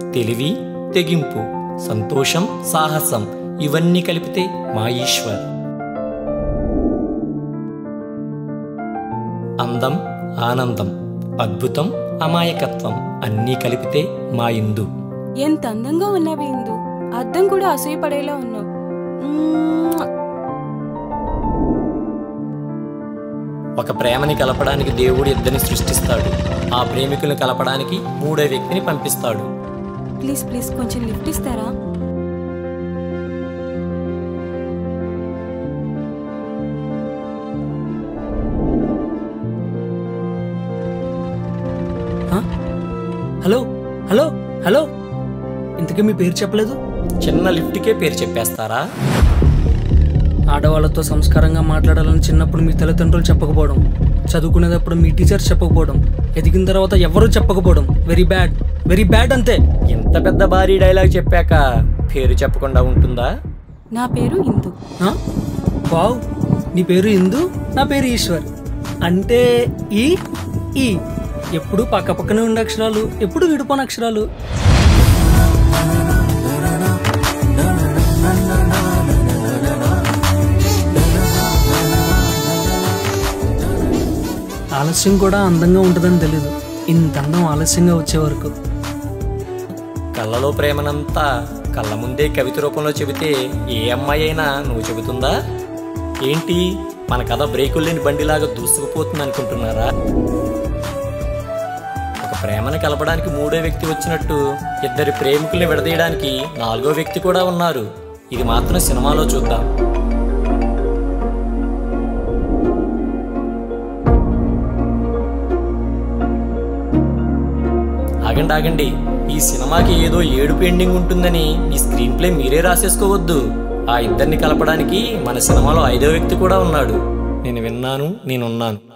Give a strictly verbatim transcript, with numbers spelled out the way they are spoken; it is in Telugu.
తెలివి, తెగింపు, సంతోషం, సాహసం ఇవన్నీ కలిపితే మా ఈశ్వర్. అందం, ఆనందం, అద్భుతం, అమాయకత్వం అన్నీ కలిపితే మా ఇందు. ఎంత అందంగా ఉన్నావు ఇందు, అద్దం కూడా అసూయపడేలా ఉన్నావు. ఒక ప్రేమని కలపడానికి దేవుడు ఇద్దరిని సృష్టిస్తాడు. ఆ ప్రేమికులను కలపడానికి మూడో వ్యక్తిని పంపిస్తాడు. ప్లీజ్ ప్లీజ్ కొంచెం లిఫ్ట్ ఇస్తారా? హలో హలో హలో ఇంతకీ మీ పేరు చెప్పలేదు? చిన్న లిఫ్ట్కే పేరు చెప్పేస్తారా? ఆడవాళ్ళతో సంస్కారంగా మాట్లాడాలని చిన్నప్పుడు మీ తల్లిదండ్రులు చెప్పకపోవడం, చదువుకునేటప్పుడు మీ టీచర్స్ చెప్పకపోవడం, ఎదిగిన తర్వాత ఎవరూ చెప్పకపోవడం వెరీ బ్యాడ్, వెరీ బ్యాడ్ అంతే. ఇంత పెద్ద భారీ డైలాగ్ చెప్పాక పేరు చెప్పకుండా ఉంటుందా? నా పేరు ఇందు. వావ్, నీ పేరు ఇందు, నా పేరు ఈశ్వర్. అంటే ఈ ఈ ఎప్పుడు పక్క పక్కనే ఉండే అక్షరాలు, ఎప్పుడు విడిపోని అక్షరాలు. ఆలస్యం కూడా అందంగా ఉంటుందని తెలీదు, ఇంత అందం ఆలస్యంగా వచ్చే వరకు. కళ్ళలో ప్రేమనంతా కళ్ళ ముందే కవిత రూపంలో చెబితే ఏ అమ్మాయి అయినా నువ్వు చెబుతుందా ఏంటి? మన కథ బ్రేకులు లేని బండిలాగా దూసుకుపోతుంది అనుకుంటున్నారా? ఒక ప్రేమను కలపడానికి మూడో వ్యక్తి వచ్చినట్టు ఇద్దరి ప్రేమికుల్ని విడదీయడానికి నాలుగో వ్యక్తి కూడా ఉన్నారు. ఇది మాత్రం సినిమాలో చూద్దాం. ఆగండి ఆగండి, ఈ సినిమాకి ఏదో ఏడుపు ఎండింగ్ ఉంటుందని ఈ స్క్రీన్ ప్లే మీరే రాసేసుకోవద్దు. ఆ ఇద్దరిని కలపడానికి మన సినిమాలో ఐదో వ్యక్తి కూడా ఉన్నాడు. నేను విన్నాను, నేనున్నాను.